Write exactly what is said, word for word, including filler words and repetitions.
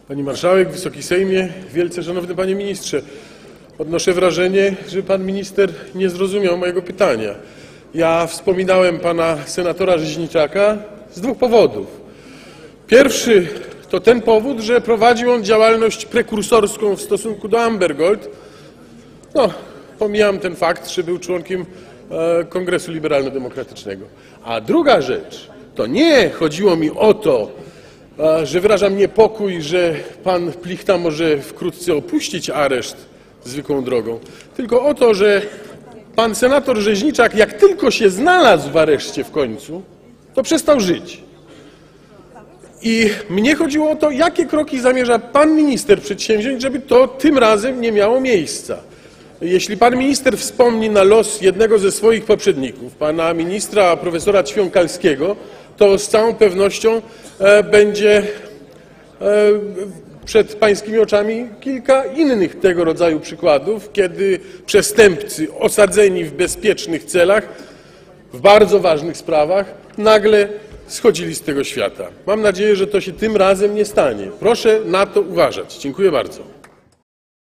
Pani Marszałek, Wysoki Sejmie, wielce szanowny Panie Ministrze, odnoszę wrażenie, że Pan Minister nie zrozumiał mojego pytania. Ja wspominałem Pana senatora Rzeźniczaka z dwóch powodów. Pierwszy to ten powód, że prowadził on działalność prekursorską w stosunku do Amber Gold. No, pomijam ten fakt, że był członkiem e, Kongresu Liberalno-Demokratycznego. A druga rzecz, to nie chodziło mi o to, e, że wyrażam niepokój, że pan Plichta może wkrótce opuścić areszt zwykłą drogą, tylko o to, że pan senator Rzeźniczak, jak tylko się znalazł w areszcie w końcu, to przestał żyć. I mnie chodziło o to, jakie kroki zamierza pan minister przedsięwziąć, żeby to tym razem nie miało miejsca. Jeśli pan minister wspomni na los jednego ze swoich poprzedników, pana ministra profesora Ćwiąkalskiego, to z całą pewnością e, będzie e, przed pańskimi oczami kilka innych tego rodzaju przykładów, kiedy przestępcy osadzeni w bezpiecznych celach, w bardzo ważnych sprawach, nagle schodzili z tego świata. Mam nadzieję, że to się tym razem nie stanie. Proszę na to uważać. Dziękuję bardzo.